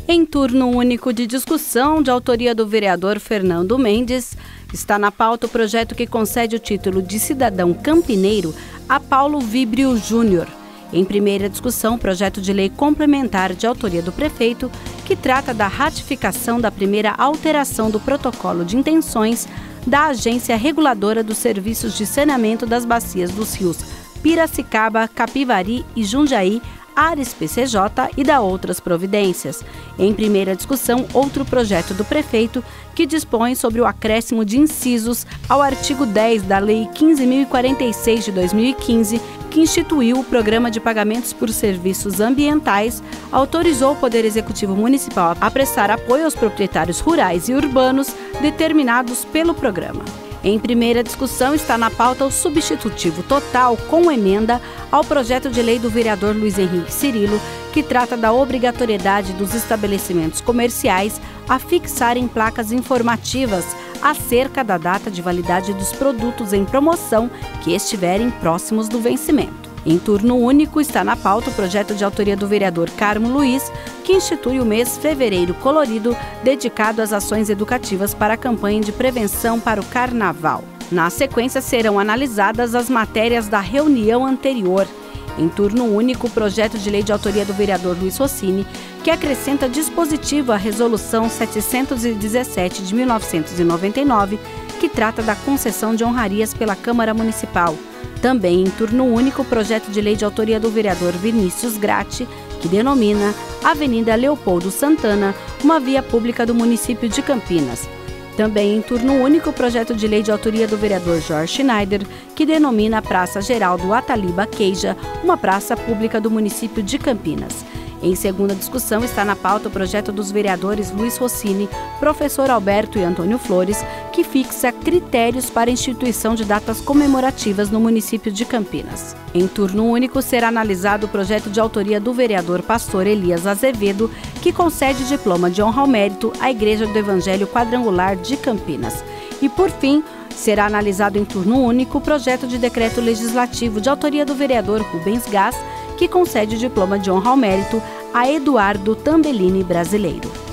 Em turno único de discussão, de autoria do vereador Fernando Mendes, está na pauta o projeto que concede o título de cidadão campineiro a Paulo Víbrio Júnior. Em primeira discussão, projeto de lei complementar de autoria do prefeito, que trata da ratificação da primeira alteração do protocolo de intenções da Agência Reguladora dos Serviços de Saneamento das Bacias dos Rios Piracicaba, Capivari e Jundiaí, Ares PCJ e da outras providências. Em primeira discussão, outro projeto do prefeito que dispõe sobre o acréscimo de incisos ao artigo 10 da Lei 15.046 de 2015, que instituiu o Programa de Pagamentos por Serviços Ambientais, autorizou o Poder Executivo Municipal a prestar apoio aos proprietários rurais e urbanos determinados pelo programa. Em primeira discussão está na pauta o substitutivo total com emenda ao projeto de lei do vereador Luiz Henrique Cirilo, que trata da obrigatoriedade dos estabelecimentos comerciais a fixarem placas informativas acerca da data de validade dos produtos em promoção que estiverem próximos do vencimento. Em turno único está na pauta o projeto de autoria do vereador Carmo Luiz, que institui o mês Fevereiro Colorido, dedicado às ações educativas para a campanha de prevenção para o Carnaval. Na sequência serão analisadas as matérias da reunião anterior. Em turno único, o projeto de lei de autoria do vereador Luiz Rossini, que acrescenta dispositivo à Resolução 717 de 1999, que trata da concessão de honrarias pela Câmara Municipal. Também em turno único, o projeto de lei de autoria do vereador Vinícius Gratti, que denomina Avenida Leopoldo Santana, uma via pública do município de Campinas. Também em turno único, o projeto de lei de autoria do vereador Jorge Schneider, que denomina Praça Geraldo Ataliba Queija, uma praça pública do município de Campinas. Em segunda discussão está na pauta o projeto dos vereadores Luiz Rossini, professor Alberto e Antônio Flores, que fixa critérios para a instituição de datas comemorativas no município de Campinas. Em turno único será analisado o projeto de autoria do vereador pastor Elias Azevedo, que concede diploma de honra ao mérito à Igreja do Evangelho Quadrangular de Campinas. E por fim, será analisado em turno único o projeto de decreto legislativo de autoria do vereador Rubens Gás, que concede o diploma de honra ao mérito a Eduardo Tambellini Brasileiro.